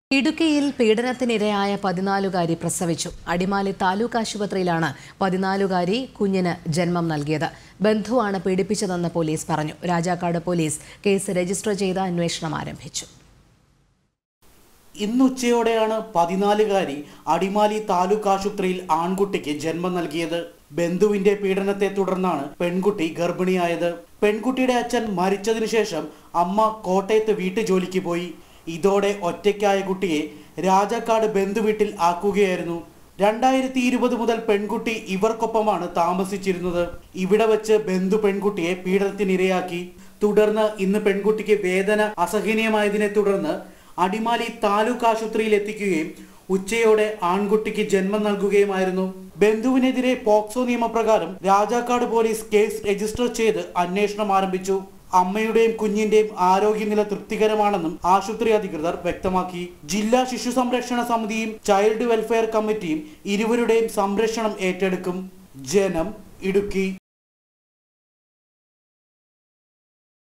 ഇടുക്കിയിൽ പീഡനത്തിനിരയായ 14-കാരി പ്രസവിച്ചു. അടിമാലി താലൂക്ക് ആശുപത്രിയിലാണ് 14-കാരി കുഞ്ഞിന് ജന്മം നൽകിയത്. ബന്ധുവാണ് പീഡിപ്പിച്ചതെന്ന് പോലീസ് പറഞ്ഞു. രാജാക്കാട് പോലീസ് കേസ് രജിസ്റ്റർ ചെയ്ത് അന്വേഷണം ആരംഭിച്ചു. ഇന്നുച്ചയോടെയാണ് 14-കാരി അടിമാലി താലൂക്ക് ആശുപത്രിയിൽ ആൺകുട്ടിക്ക് ജന്മം നൽകിയത്. ബന്ധുവിന്റെ പീഡനത്തെ തുടർന്നാണ് പെൺകുട്ടി ഗർഭിണിയായത്. പെൺകുട്ടിയുടെ അച്ഛൻ മരിച്ചതിനു ശേഷം അമ്മ കോട്ടയത്ത് വീട്ടുജോലിക്ക് പോയി. ഇതോടെ ഒറ്റയ്ക്കായ കുട്ടിയെ രാജാക്കാട് ബന്ധുവീട്ടിൽ ആക്കുകയായിരുന്നു. 2020 മുതൽ പെൺകുട്ടി ഇവർക്കൊപ്പമാണ് താമസിച്ചിരുന്നത്. ഇവിടെ വെച്ച് ബന്ധു പെൺകുട്ടിയെ പീഡനത്തിനിരയാക്കി. തുടർന്ന് ഇന്ന് പെൺകുട്ടിക്ക് വേദന അസഹനീയമായതിനെ തുടർന്ന് അടിമാലി താലൂക്ക് ആശുപത്രിയിൽ എത്തിക്കുകയും ഉച്ചയോടെ ആൺകുട്ടിക്ക് ജന്മം നൽകുകയുമായിരുന്നു. ബന്ധുവിനെതിരെ പോക്സോ നിയമപ്രകാരം രാജാക്കാട് പോലീസ് കേസ് രജിസ്റ്റർ ചെയ്ത് അന്വേഷണം ആരംഭിച്ചു. അമ്മയുടെയും കുഞ്ഞിന്റെയും ആരോഗ്യനില തൃപ്തികരമാണെന്നും ആശുപത്രി അധികൃതർ വ്യക്തമാക്കി. ജില്ലാ ശിശു സംരക്ഷണ സമിതിയും ചൈൽഡ് വെൽഫെയർ കമ്മിറ്റിയും ഇരുവരുടെയും സംരക്ഷണം ഏറ്റെടുക്കും. ജനം, ഇടുക്കി.